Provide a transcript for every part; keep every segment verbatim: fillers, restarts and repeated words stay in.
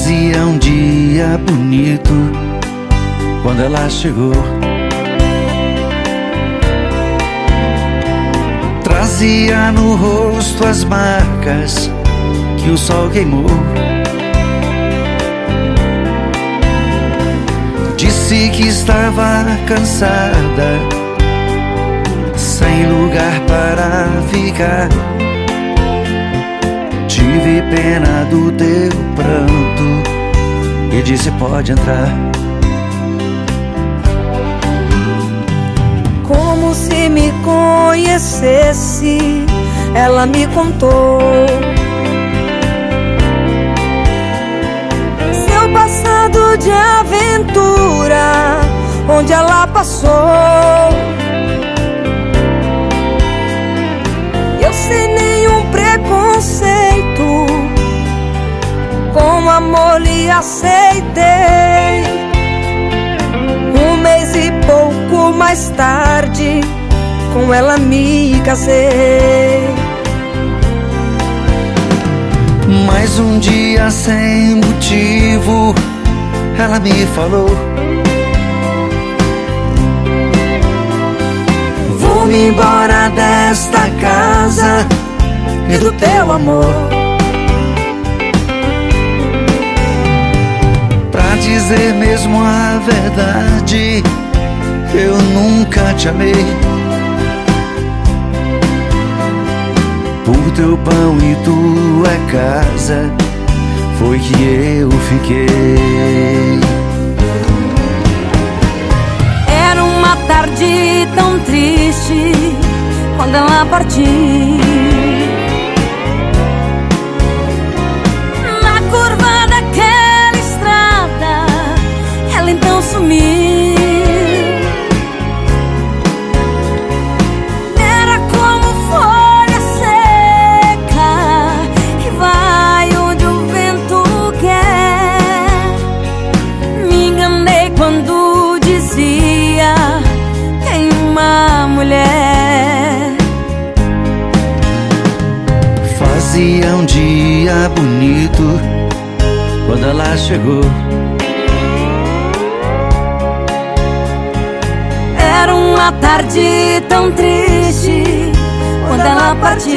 Fazia um dia bonito quando ela chegou. Trazia no rosto as marcas que o sol queimou. Disse que estava cansada, sem lugar para ficar. Tive pena do teu pranto e disse: pode entrar. Como se me conhecesse, ela me contou seu passado de aventura, onde ela passou. Eu sem nenhum preconceito, com amor lhe aceitei. Um mês e pouco mais tarde, com ela me casei. Mas um dia sem motivo, ela me falou: vou-me embora desta casa e do teu amor. Pra dizer mesmo a verdade, eu nunca te amei. Por teu pão e tua casa foi que eu fiquei. Era uma tarde tão triste quando ela partiu. Na curva daquela estrada, ela então sumiu. Era como folha seca que vai onde o vento quer. Me enganei quando dizia: tem uma mulher. Fazia um dia bonito quando ela chegou. Era uma tarde tão triste quando ela partiu.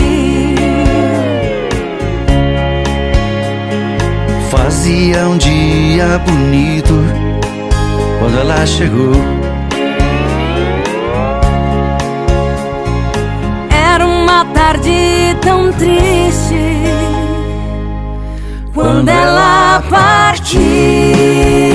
Fazia um dia bonito quando ela chegou. Era uma tarde tão triste quando ela partiu.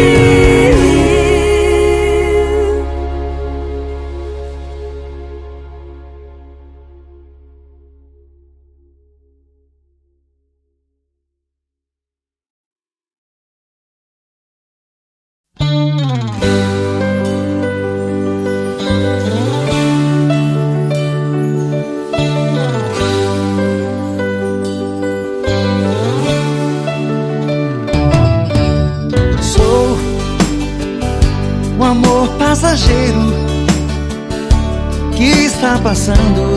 Um amor passageiro que está passando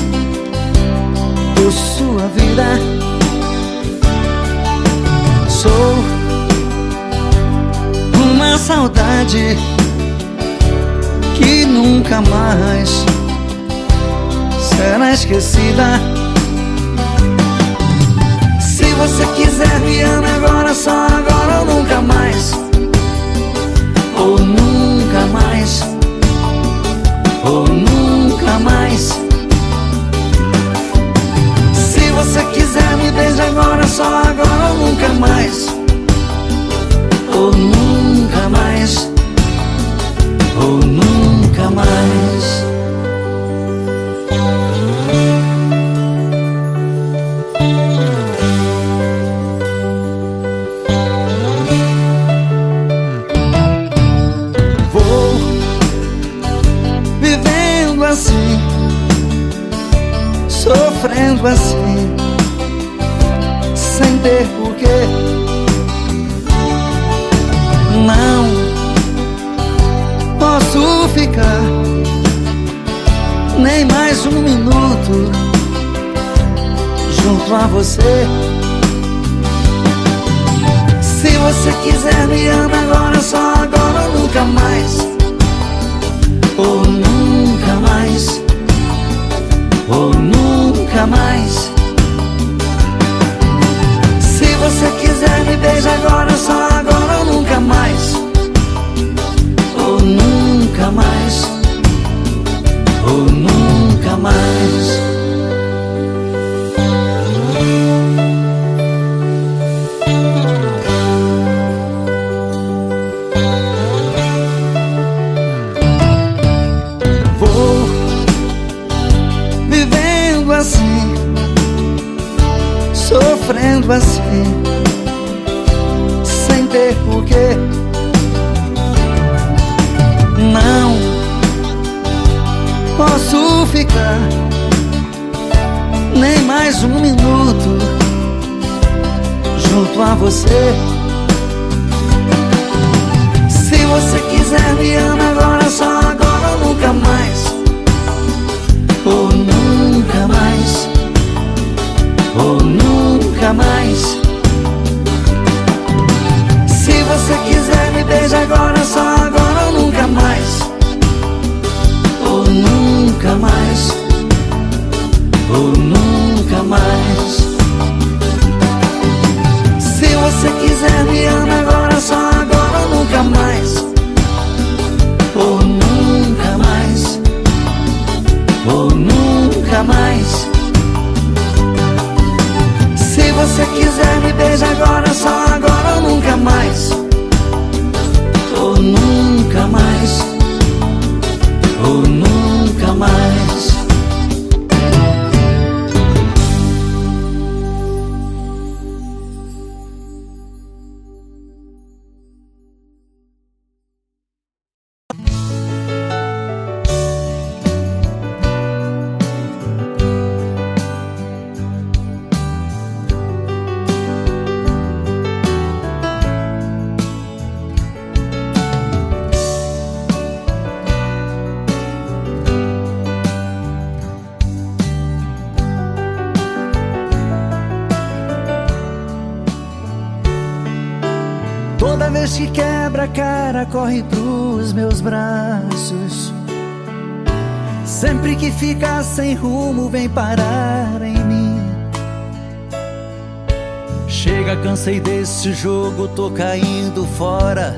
por sua vida. Sou uma saudade que nunca mais será esquecida. Se você quiser, me ama agora, só agora ou nunca mais. Ou nunca mais, ou nunca mais. Se você quiser, me beije agora, só agora ou nunca mais. Ou nunca mais, ou nunca mais. Assim, sofrendo assim, sem ter porquê. Não posso ficar nem mais um minuto junto a você. você quiser me ama agora, só agora ou nunca mais. Ou nunca mais. Ou nunca mais. Se você quiser me beija agora, só agora ou nunca mais. Ou nunca mais. Ou nunca mais. Vou vivendo assim, sofrendo assim, sem ter porquê. Não posso ficar nem mais um minuto junto a você. Se você quiser me ama agora, só agora ou nunca mais. Ou nunca mais. Ou nunca mais. Se você quiser me beija agora, só agora ou nunca mais. Ou nunca mais. Ou nunca mais. Se você quiser me ama agora, só agora ou nunca mais. Ou nunca mais. Ou nunca mais. Se você quiser me beija agora, só agora ou nunca mais. Ou nunca mais. Ou nunca mais. Toda vez que quebra a cara, corre pros meus braços. Sempre que fica sem rumo, vem parar em mim. Chega, cansei desse jogo, tô caindo fora.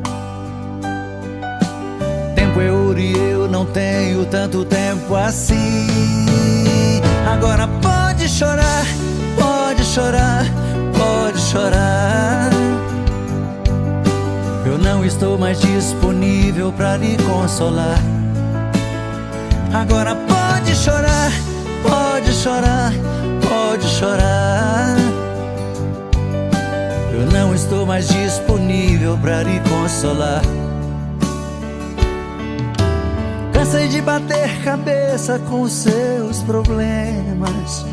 Tempo é ouro e eu não tenho tanto tempo assim. Agora pode chorar, pode chorar, pode chorar. Eu não estou mais disponível pra lhe consolar. Agora pode chorar, pode chorar, pode chorar. Eu não estou mais disponível pra lhe consolar. Cansei de bater cabeça com os seus problemas.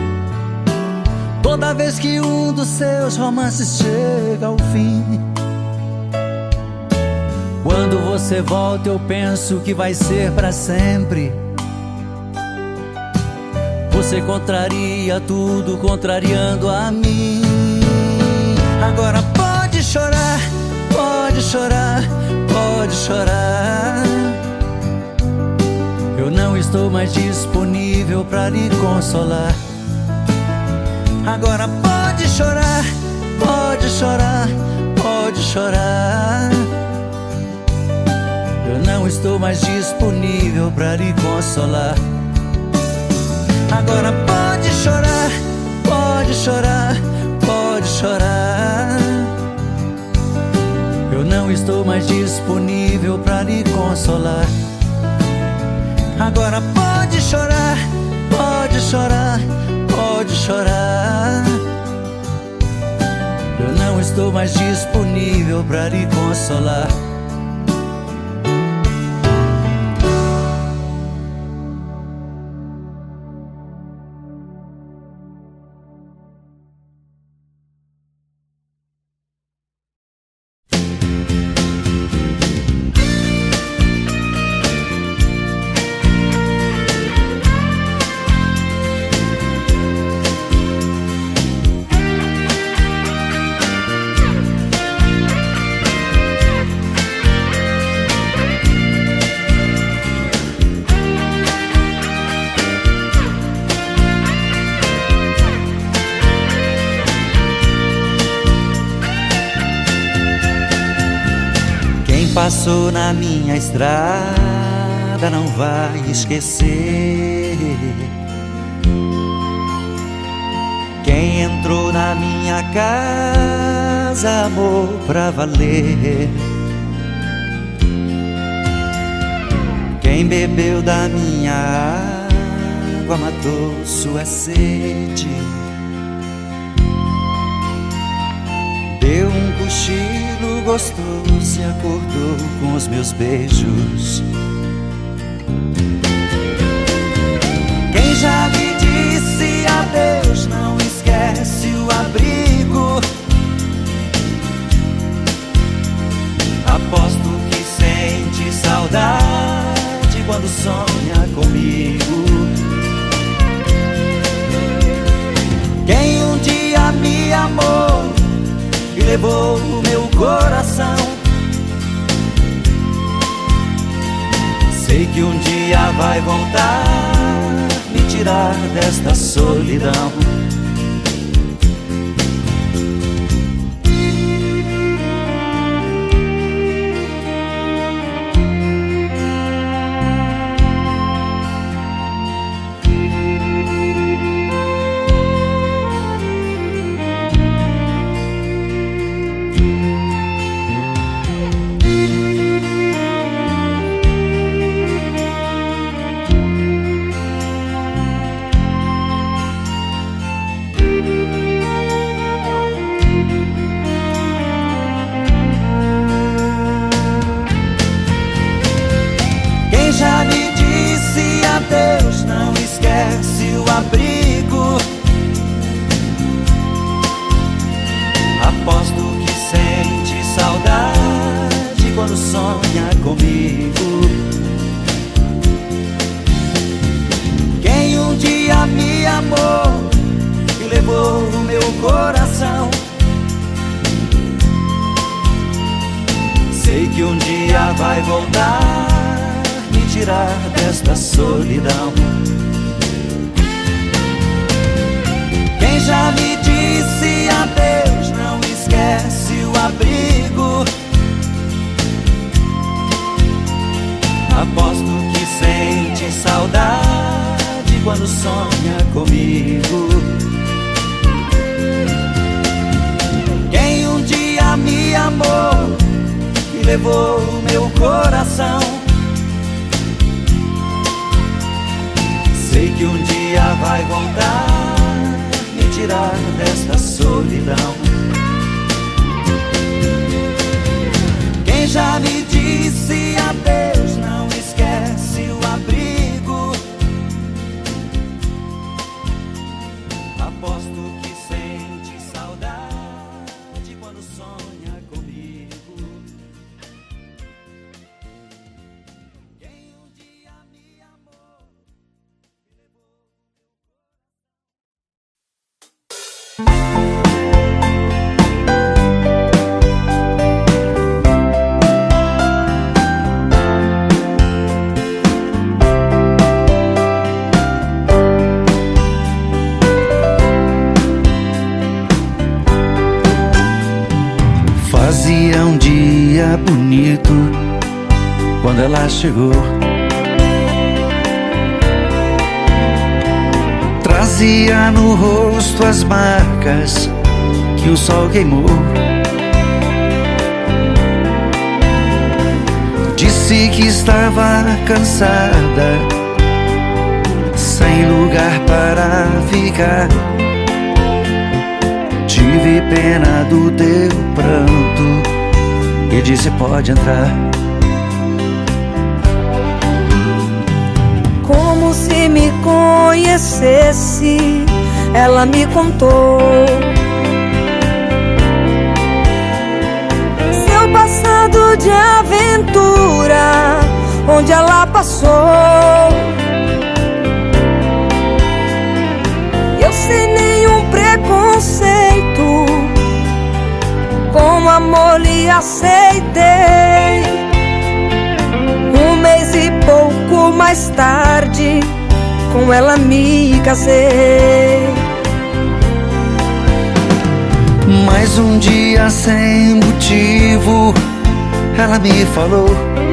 Toda vez que um dos seus romances chega ao fim. Quando você volta eu penso que vai ser pra sempre. Você contraria tudo, contrariando a mim. Agora pode chorar, pode chorar, pode chorar. Eu não estou mais disponível pra lhe consolar. Agora pode chorar, pode chorar, pode chorar. Eu não estou mais disponível pra lhe consolar. Agora pode chorar, pode chorar, pode chorar. Eu não estou mais disponível pra lhe consolar. Agora pode chorar, pode chorar, pode chorar. Eu não estou mais disponível pra lhe consolar. passou na minha estrada não vai esquecer. Quem entrou na minha casa amou pra valer. Quem bebeu da minha água matou sua sede. Deu um cochilo gostoso e acordou com os meus beijos. Quem já me disse adeus não esquece o abrigo. Aposto que sente saudade quando sonha comigo. Quem um dia me amou e levou o meu coração, sei que um dia vai voltar, me tirar desta solidão. Já me disse adeus, não esquece o abrigo. Aposto que sente saudade quando sonha comigo. Quem um dia me amou e levou o meu coração, sei que um dia vai voltar, tirar desta solidão. Quem já me disse adeus não esquece o abrigo. Aposto que sente saudade quando sonha comigo. Quem um dia me amou e levou o meu coração, sei que um dia vai voltar, me tirar desta solidão. Quem já me disse adeus não esquece o abrigo. Aposto que sente saudade quando sonha comigo. Quem um dia me amou. Fazia um dia bonito quando ela chegou. Trazia no rosto as marcas que o sol queimou. Disse que estava cansada, sem lugar para ficar. Tive pena do teu pranto e disse: pode entrar. Como se me conhecesse, ela me contou seu passado de aventura, onde ela passou. Eu sem nenhum preconceito, com amor lhe aceitei. Um mês e pouco mais tarde, com ela me casei. Mais um dia sem motivo ela me falou: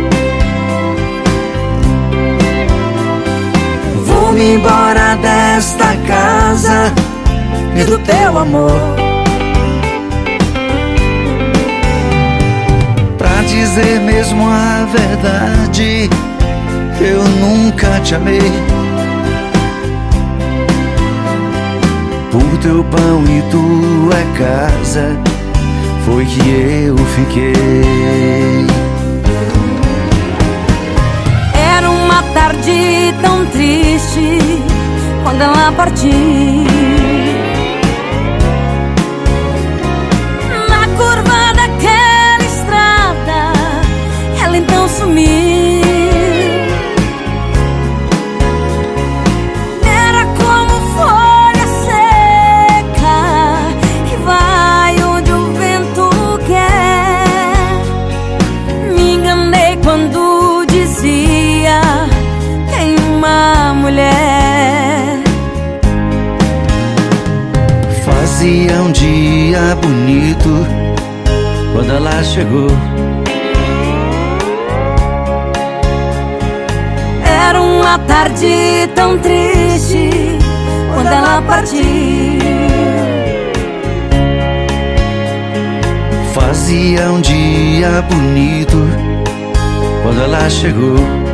vou-me embora desta casa e do teu amor. Pra dizer mesmo a verdade, eu nunca te amei. Por teu pão e tua casa foi que eu fiquei. Era uma tarde tão triste quando ela partiu. Na curva daquela estrada, ela então sumiu. Fazia um dia bonito quando ela chegou. Era uma tarde tão triste quando ela partiu. Fazia um dia bonito quando ela chegou.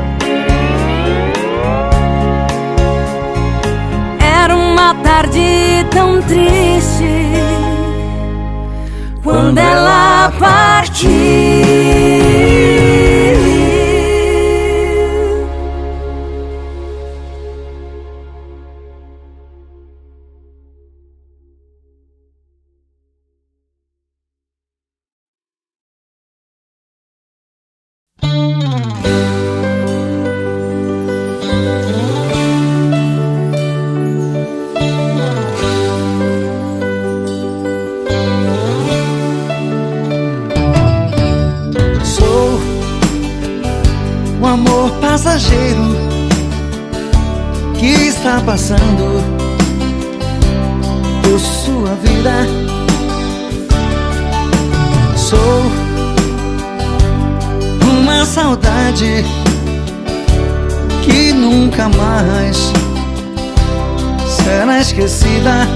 Tarde tão triste quando ela partiu. Passageiro que está passando por sua vida. Sou uma saudade que nunca mais será esquecida.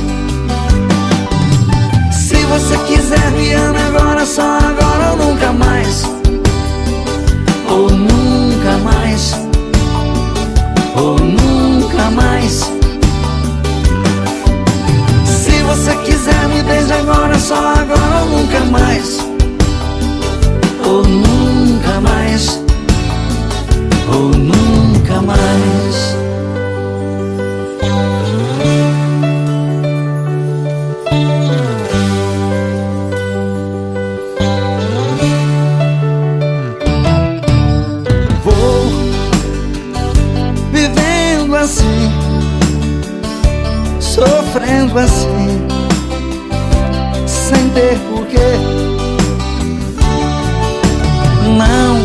Se você quiser, me ame agora, só agora ou nunca mais. Ou nunca mais, ou nunca mais. Se você quiser, me beije agora, só agora ou nunca mais. Ou nunca mais, ou nunca mais. Assim, sofrendo assim, sem ter porquê. Não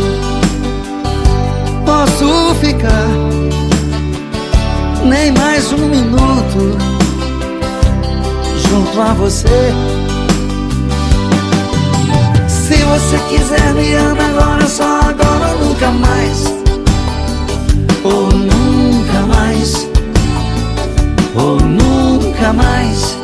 posso ficar nem mais um minuto junto a você. Se você quiser, me ama agora, só agora ou nunca mais. Ou nunca mais, ou nunca mais.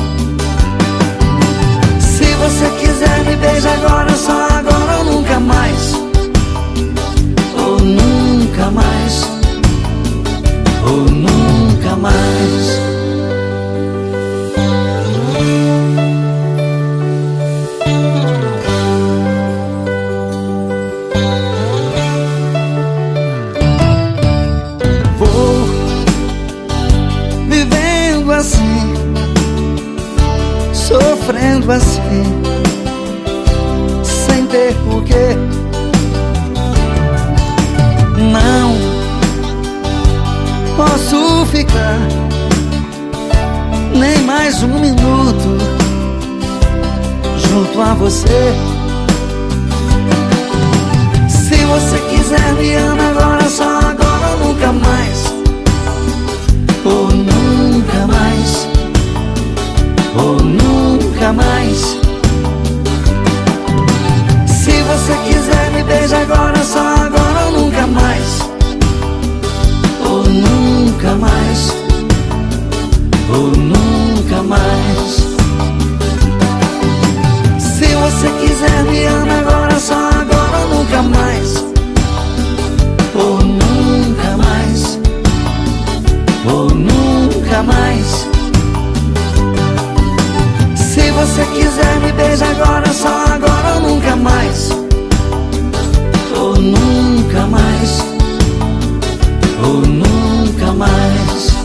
Se você quiser, me beije agora, só agora ou nunca mais. Ou nunca mais, ou nunca mais. Assim, sofrendo assim, sem ter porquê. Não posso ficar nem mais um minuto junto a você. Se você quiser, me ama agora, só agora ou nunca mais. Ou nunca mais, ou nunca mais. Se você quiser, ou nunca mais. Se você quiser me ama agora, só agora ou nunca mais, ou nunca mais, ou nunca mais. Se você quiser me beijar agora, só agora ou nunca mais, ou nunca mais, ou nunca mais.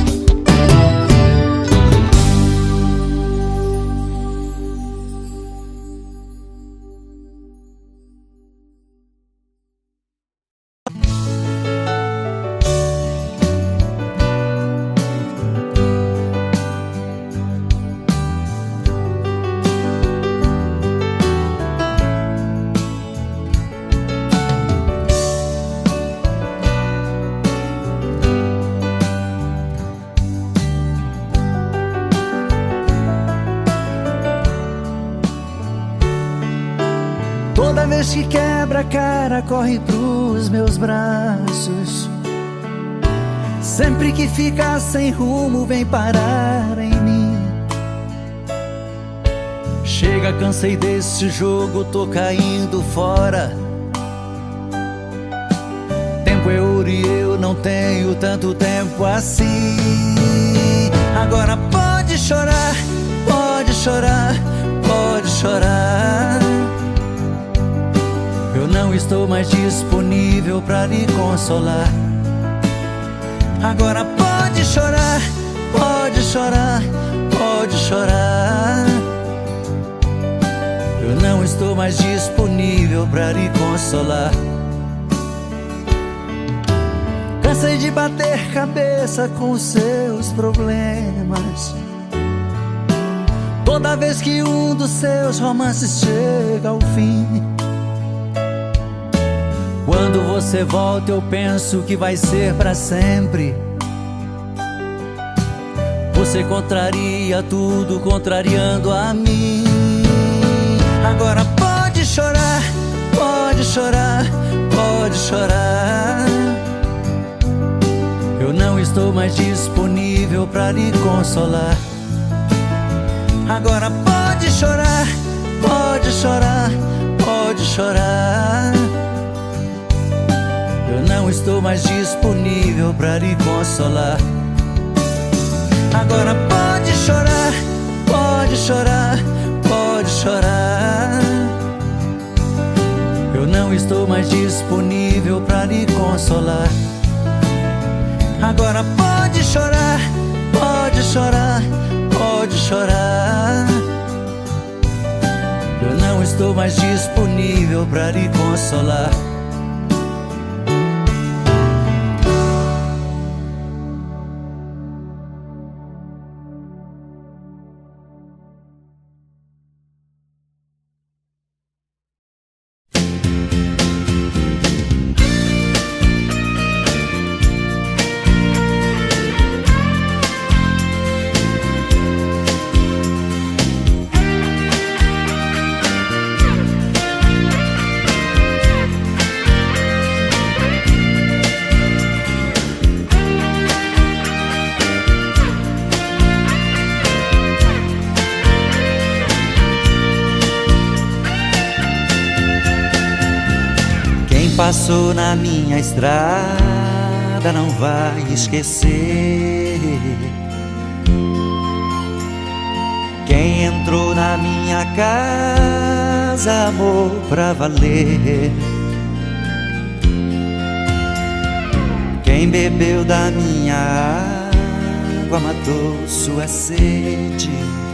Toda vez que quebra a cara, corre pros meus braços. Sempre que fica sem rumo, vem parar em mim. Chega, cansei desse jogo, tô caindo fora. Tempo é ouro e eu não tenho tanto tempo assim. Agora pode chorar, pode chorar, pode chorar. Eu não estou mais disponível pra lhe consolar. Agora pode chorar, pode chorar, pode chorar. Eu não estou mais disponível pra lhe consolar. Cansei de bater cabeça com os seus problemas. Toda vez que um dos seus romances chega ao fim, quando você volta eu penso que vai ser pra sempre. Você contraria tudo, contrariando a mim. Agora pode chorar, pode chorar, pode chorar. Eu não estou mais disponível pra lhe consolar. Agora pode chorar, pode chorar, pode chorar. Eu não estou mais disponível pra lhe consolar. Agora pode chorar, pode chorar, pode chorar. Eu não estou mais disponível pra lhe consolar. Agora pode chorar, pode chorar, pode chorar. Eu não estou mais disponível pra lhe consolar. Passou na minha estrada não vai esquecer. Quem entrou na minha casa amou pra valer. Quem bebeu da minha água matou sua sede.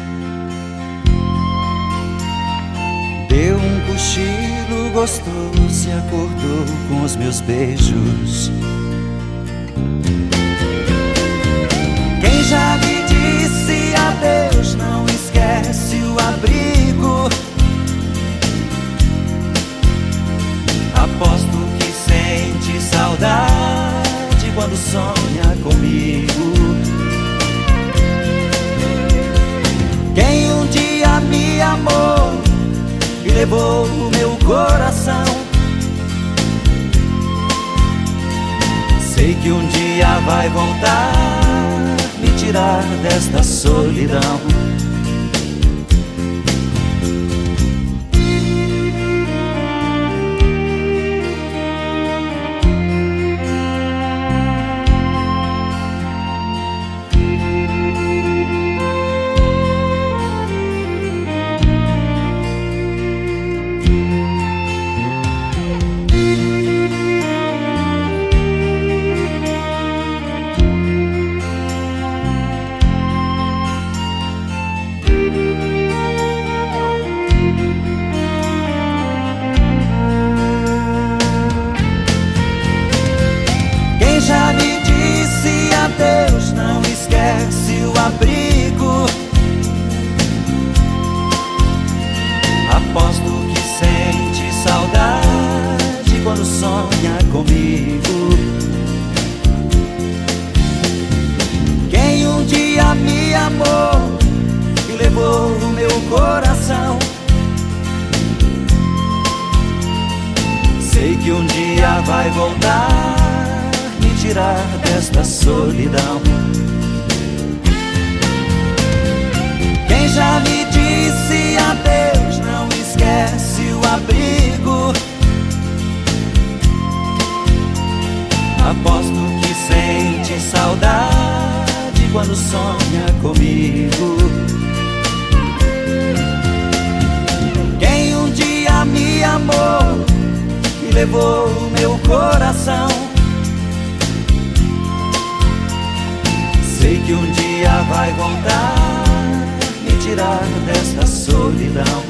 Deu um cochilo gostoso e acordou com os meus beijos. Quem já me disse adeus não esquece o abrigo. Aposto que sente saudade quando sonha comigo. Quem um dia me amou e levou o meu coração, sei que um dia vai voltar, me tirar tirar desta solidão. Já me disse adeus, não esquece o abrigo. Aposto que sente saudade quando sonha comigo. Quem um dia me amou e levou o meu coração, sei que um dia vai voltar, tirar desta solidão. Quem já me disse adeus, não esquece o abrigo. Aposto que sente saudade quando sonha comigo. Quem um dia me amou e levou o meu coração, sei que um dia vai voltar, me tirar desta solidão.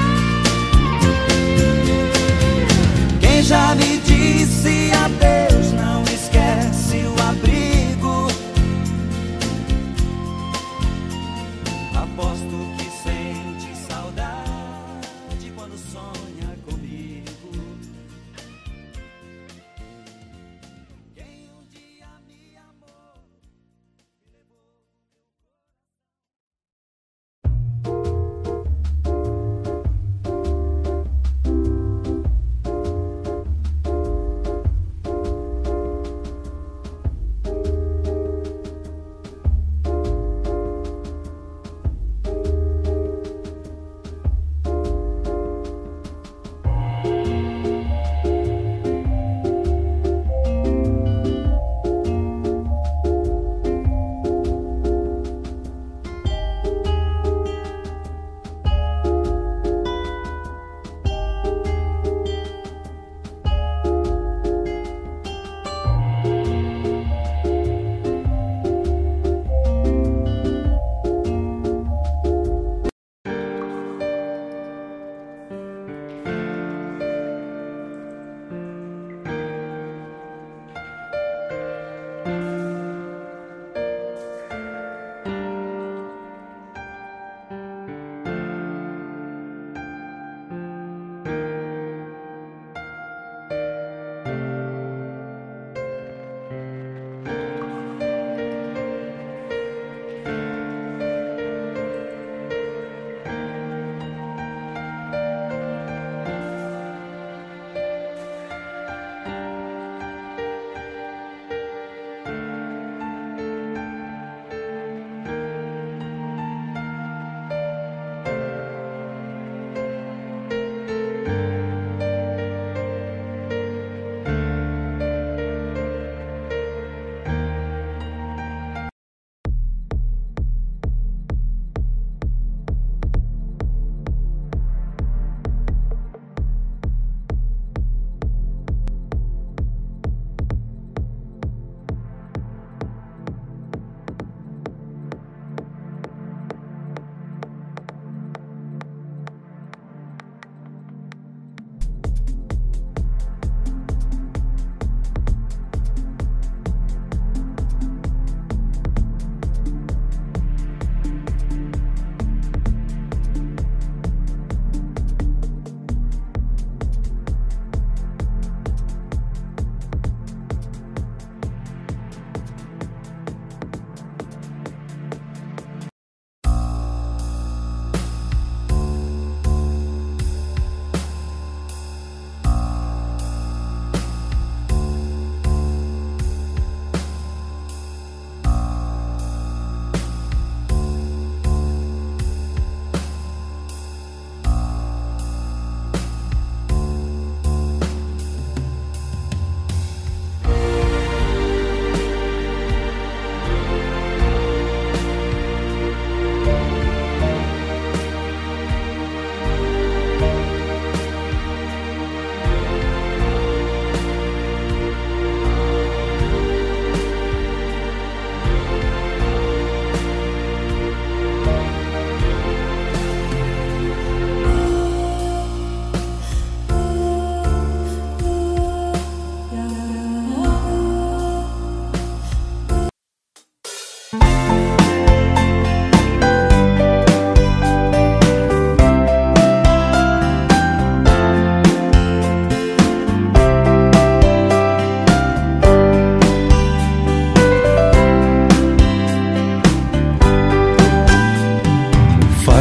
Quem já me disse adeus, não esquece o abrigo. Aposto que sente saudade quando sonha comigo. Quem um dia me amou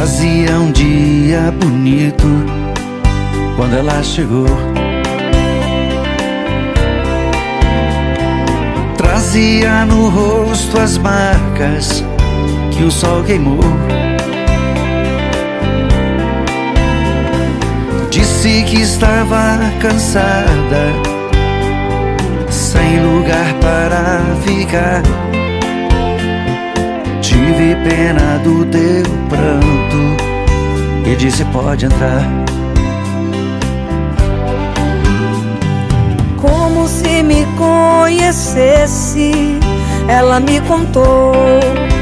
Fazia um dia bonito quando ela chegou. Trazia no rosto as marcas que o sol queimou. Disse que estava cansada, sem lugar para ficar. Tive pena do teu pranto e disse: pode entrar. Como se me conhecesse, ela me contou